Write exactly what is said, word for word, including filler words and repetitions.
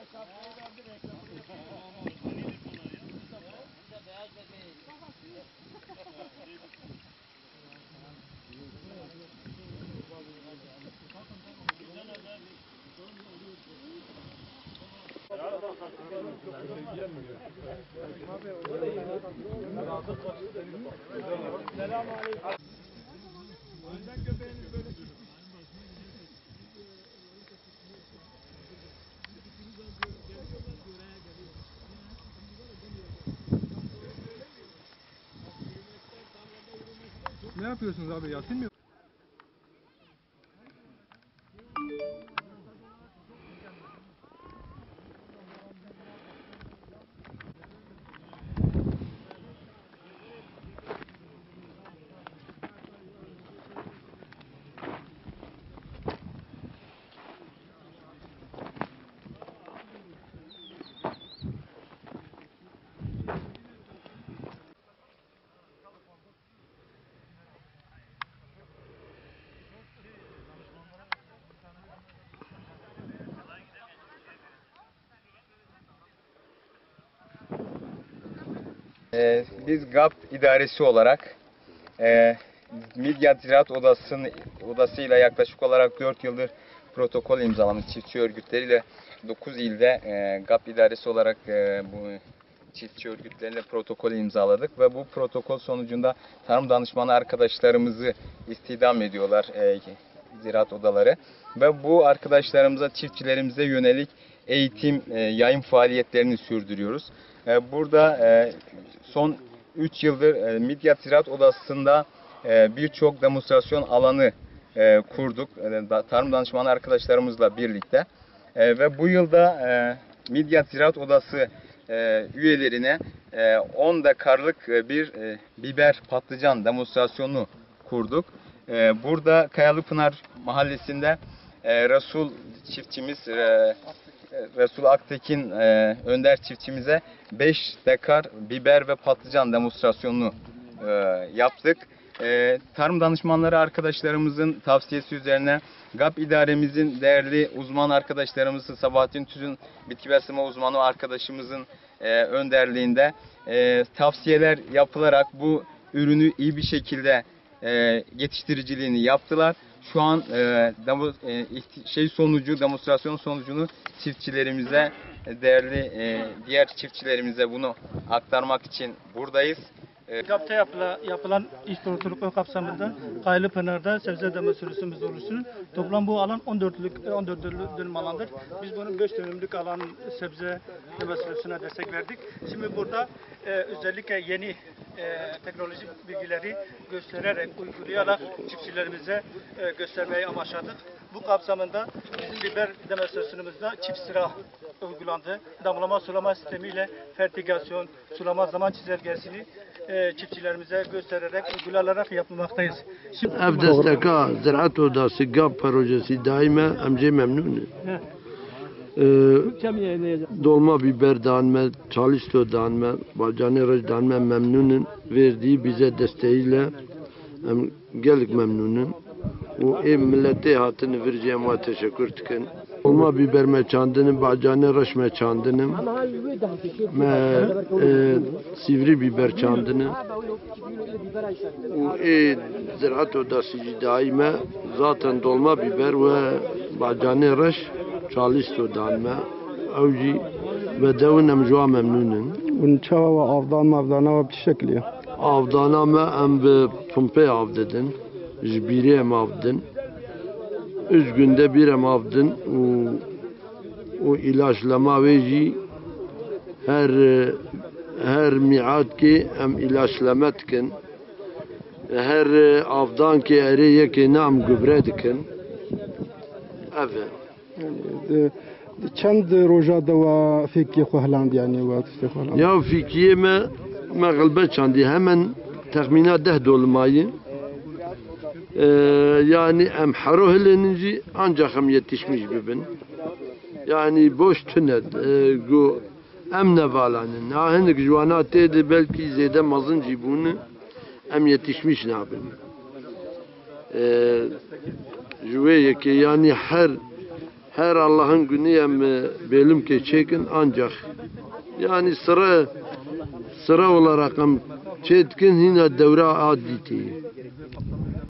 Ne yapıyorsunuz abi? Yasin mi? Ee, biz GAP idaresi olarak e, Midyat District Odası'nın odasıyla yaklaşık olarak dört yıldır protokol imzalamış çiftçi örgütleriyle dokuz ilde e, GAP idaresi olarak e, bu çiftçi örgütleriyle protokol imzaladık ve bu protokol sonucunda tarım danışmanı arkadaşlarımızı istihdam ediyorlar e, ziraat odaları ve bu arkadaşlarımıza, çiftçilerimize yönelik eğitim, e, yayın faaliyetlerini sürdürüyoruz. E, burada e, son üç yıldır e, Midyat Ziraat Odası'nda e, birçok demonstrasyon alanı e, kurduk. E, tarım danışmanı arkadaşlarımızla birlikte. E, ve bu yılda e, Midyat Ziraat Odası e, üyelerine e, on dekarlık bir e, biber patlıcan demonstrasyonu kurduk. E, burada Kayalıpınar Mahallesi'nde e, Resul çiftçimiz e, Resul Aktekin e, Önder çiftçimize beş dekar biber ve patlıcan demonstrasyonunu e, yaptık. E, tarım danışmanları arkadaşlarımızın tavsiyesi üzerine GAP idaremizin değerli uzman arkadaşlarımızın Sabahattin Tüzün bitki besleme uzmanı arkadaşımızın e, önderliğinde e, tavsiyeler yapılarak bu ürünü iyi bir şekilde e, yetiştiriciliğini yaptılar. Şu an e, demo, e, şey sonucu, demonstrasyon sonucunu çiftçilerimize, değerli e, diğer çiftçilerimize bunu aktarmak için buradayız. GAP'ta yapılan, yapılan iş protokolu kapsamında Kayalıpınar'da sebze demonstrasyonumuz oluşsun. Toplam bu alan on dörtlük on dört dönüm alandır. Biz bunun beş dönümlük alan sebze demonstrasyonuna destek verdik. Şimdi burada e, özellikle yeni e, teknolojik bilgileri göstererek, uygulayarak çiftçilerimize e, göstermeyi amaçladık. Bu kapsamında bizim biber demonstrasyonumuzda çift sıra uygulandı. Damlama sulama sistemiyle fertigasyon, sulama zaman çizelgesini e, çiftçilerimize göstererek, uygulayarak yapılmaktayız. Şimdi ev desteka ziraat odası GAP projesi daima amca memnun. Ee, dolma biber danme, çalışto danme, balcanı danme memnunun verdiği bize desteğiyle em, gelik memnunun. O ev millete hatını vereceğim ve teşekkür tıkın. Dolma biber me çandının, balcanı raş me çandının, me e, sivri biber çandının. O ev ziraat odası daima zaten dolma biber ve balcanı raş çalışto danme. Avcı ve devinem jua memnunun. Unçava ve avdan mavdana ve bir şekilde. Avdana me em be pumpe avdedin. Jbiri em avdın. Üç günde bir em avdın. O, o ilaçlama veci her her miat ki em ilaçlama dikin. Her avdan ki eriye ki nam gübre dikin. Evet. Yani, çend rojada ve fikri kuhland yani ve tüste Ya fikriye me me gılbe çandi hemen tahmina deh dolmayı. Ee, yani em harohleninci ancak hem yetişmiş bibin. Yani boş tünet e, go em nevalanın. Ahendik juanat dedi belki zede mazın cibunu em yetişmiş nabin. Ee, jüveye ki yani her her Allah'ın günü hem belim ki çekin ancak yani sıra sıra olarak hem çetkin yine devre aditi.